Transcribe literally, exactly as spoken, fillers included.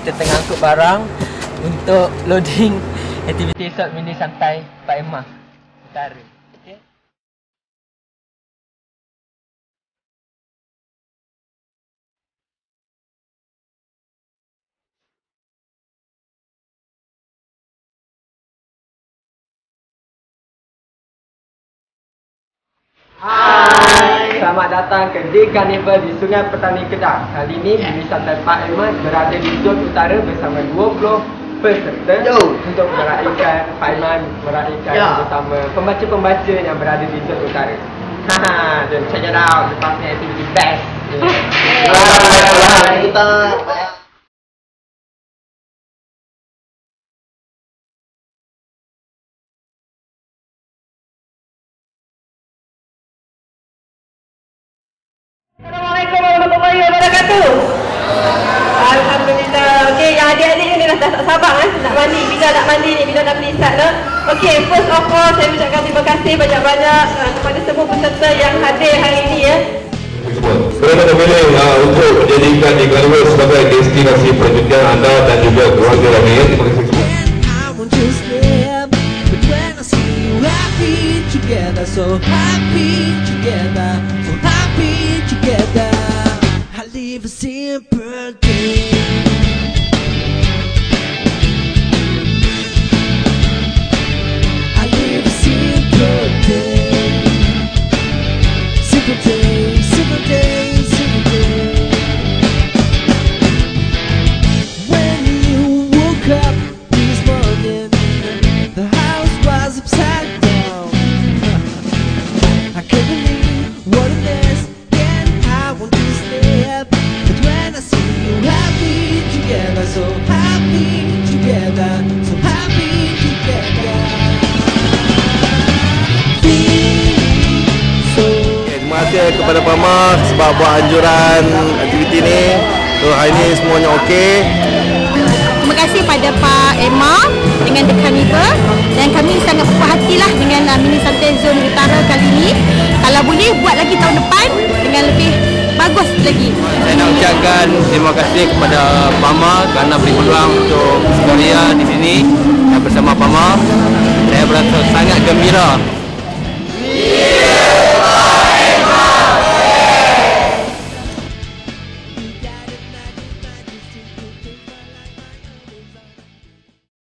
kita tengah angkut barang untuk loading aktiviti esok mini santai Pak Emma Utara. Okay. Hai, selamat datang ke Day Carnival di Sungai Petani Kedah. Kali ini mini santai Pak Emma berada di zon utara bersama dua puluh peserta Yo. untuk meraihkan Pak Emma meraihkan ya. bersama pembaca-pembaca yang berada di zon utara. Haha, jom check it out. Lepas ni aktiviti best. Yeah. Kita Assalamualaikum warahmatullahi wabarakatuh. Alhamdulillah. Okey, yang adik-adik ni dah tak sabar kan nak mandi. Bila nak mandi ni, bila nak pergi start lah. Okey, first of all saya ucapkan terima kasih banyak-banyak uh, kepada semua peserta yang hadir hari ini ya. Kerana memilih uh, untuk menjadikan Day Carnival sebagai destinasi percutian anda dan juga keluarga lain. Terima kasih semua. Together, so happy together, so happy together. I live a simple day. I live a simple day. Simple day, simple day, simple day. When you woke up this morning, the house was upside down. I can't believe what it is, and I want to stay up. But when I see you happy together, so happy together, so happy together. So Terima kasih kepada Pak Emma sebab buat anjuran aktiviti ni. So hari ni semuanya okey. Terima kasih pada Pak Emma dengan The Carnival, dan kami sangat puas hatilah dengan uh, mini santai zon utara kali ini. Kalau boleh buat lagi tahun depan dengan lebih bagus lagi. Saya nak ucapkan terima kasih kepada Pak Emma kerana beri peluang untuk Korea di sini dan bersama Pak Emma. Saya berasa sangat gembira